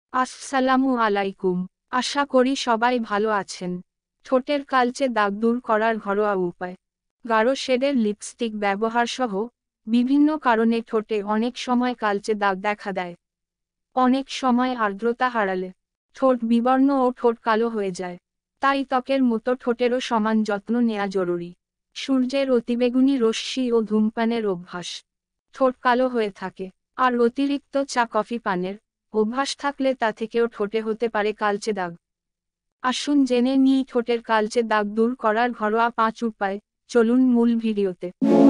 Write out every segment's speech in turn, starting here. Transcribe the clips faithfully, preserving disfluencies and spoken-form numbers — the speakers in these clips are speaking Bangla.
আসসালামু আলাইকুম। আশা করি সবাই ভালো আছেন। ঠোঁটের কালচে দাগ দূর করার ঘরোয়া উপায়। গাঢ় শেডের লিপস্টিক ব্যবহার সহ বিভিন্ন কারণে ঠোঁটে অনেক সময় কালচে দাগ দেখা দেয়। অনেক সময় আর্দ্রতা হারালে ঠোঁট বিবর্ণ ও ঠোঁট কালো হয়ে যায়। তাই ত্বকের মতো ঠোঁটেরও সমান যত্ন নেওয়া জরুরি। সূর্যের অতিবেগুনি রশ্মি ও ধূমপানের অভ্যাস ঠোঁট কালো হয়ে থাকে। আর অতিরিক্ত চা কফি পানের অভ্যাস থাকলে তা থেকেও ঠোঁটে হতে পারে কালচে দাগ। আসুন জেনে নিই ঠোঁটের কালচে দাগ দূর করার ঘরোয়া পাঁচ উপায়। চলুন মূল ভিডিওতে।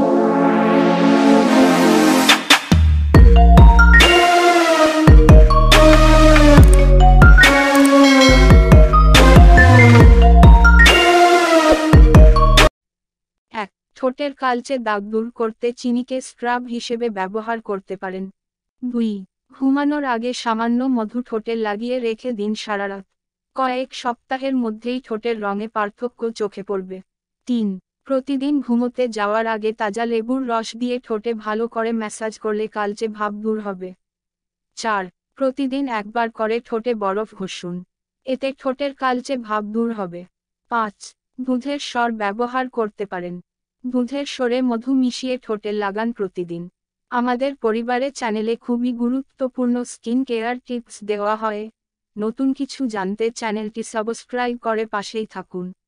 এক, ঠোঁটের কালচে দাগ দূর করতে চিনিকে স্ক্রাব হিসেবে ব্যবহার করতে পারেন। দুই, ঘুমানোর আগে সামান্য মধু ঠোঁটে লাগিয়ে রেখে দিন সারা রাত। কয়েক সপ্তাহের মধ্যেই ঠোঁটের রঙে পার্থক্য চোখে পড়বে। তিন, প্রতিদিন ঘুমোতে যাওয়ার আগে তাজা লেবুর রস দিয়ে ঠোঁটে ভালো করে ম্যাসাজ করলে কালচে ভাব দূর হবে। চার, প্রতিদিন একবার করে ঠোঁটে বরফ ঘষুন। এতে ঠোঁটের কালচে ভাব দূর হবে। পাঁচ, দুধের স্বর ব্যবহার করতে পারেন। দুধের স্বরে মধু মিশিয়ে ঠোঁটে লাগান প্রতিদিন। আমাদের পরিবারে চ্যানেলে খুবই গুরুত্বপূর্ণ স্কিন কেয়ার টিপস দেওয়া হয়। নতুন কিছু জানতে চ্যানেলটি সাবস্ক্রাইব করে পাশেই থাকুন।